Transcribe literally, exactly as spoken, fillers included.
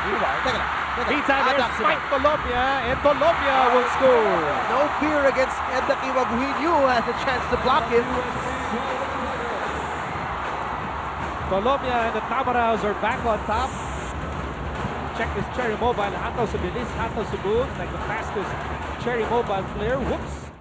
Meanwhile, teka lang. Teka lang. Meantime, Ed there's Daquioag. Mike Tolomia, and Tolomia will score. No fear against Ed Daquioag, who he knew has a chance to block him. Tolomia and the Tamaraws are back on top. Check this Cherry Mobile. Hataw sa bilis, hataw sa boom. Like the fastest Cherry Mobile player. Whoops.